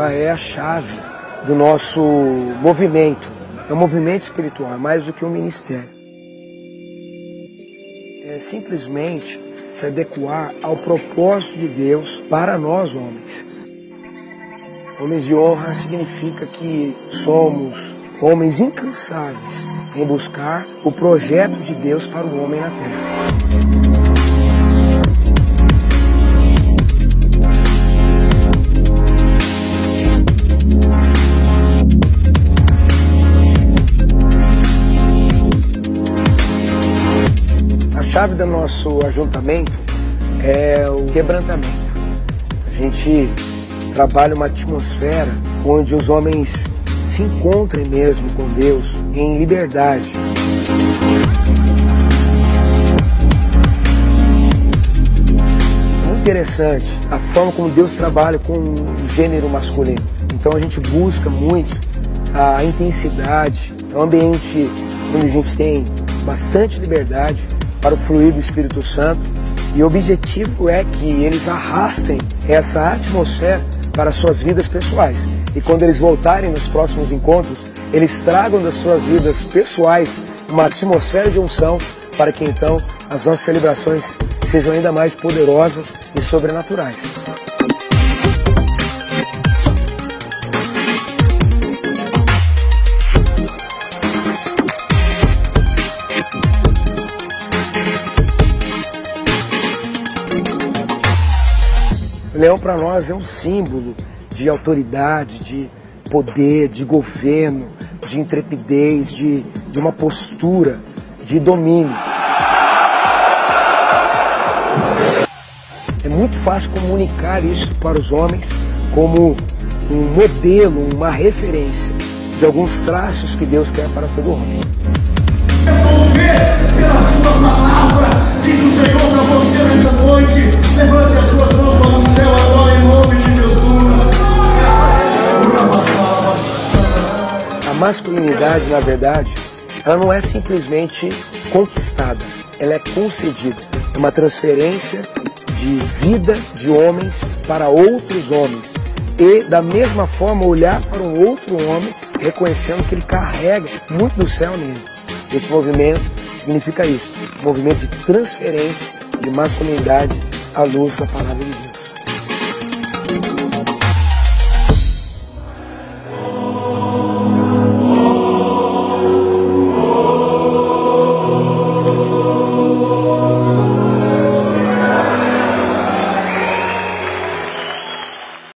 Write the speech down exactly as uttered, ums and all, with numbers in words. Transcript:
ela é a chave do nosso movimento. É um movimento espiritual, é mais do que um ministério. É simplesmente se adequar ao propósito de Deus para nós, homens. Homens de honra significa que somos homens incansáveis em buscar o projeto de Deus para o homem na terra. A chave do nosso ajuntamento é o quebrantamento. A gente trabalha uma atmosfera onde os homens se encontrem mesmo com Deus em liberdade. Muito interessante a forma como Deus trabalha com o gênero masculino. Então a gente busca muito a intensidade, é um ambiente onde a gente tem bastante liberdade para o fluir do Espírito Santo, e o objetivo é que eles arrastem essa atmosfera para suas vidas pessoais. E quando eles voltarem nos próximos encontros, eles tragam das suas vidas pessoais uma atmosfera de unção para que então as nossas celebrações sejam ainda mais poderosas e sobrenaturais. O leão para nós é um símbolo de autoridade, de poder, de governo, de intrepidez, de, de uma postura, de domínio. É muito fácil comunicar isso para os homens como um modelo, uma referência de alguns traços que Deus quer para todo homem. Eu vou ver pela sua palavra, diz o Senhor para você nessa noite. Levante as suas mãos para o céu agora em nome de Jesus. A masculinidade, na verdade, ela não é simplesmente conquistada, ela é concedida. É uma transferência de vida de homens para outros homens. E, da mesma forma, olhar para um outro homem, reconhecendo que ele carrega muito do céu nele. Esse movimento significa isso, um movimento de transferência de masculinidade à luz da palavra de Deus.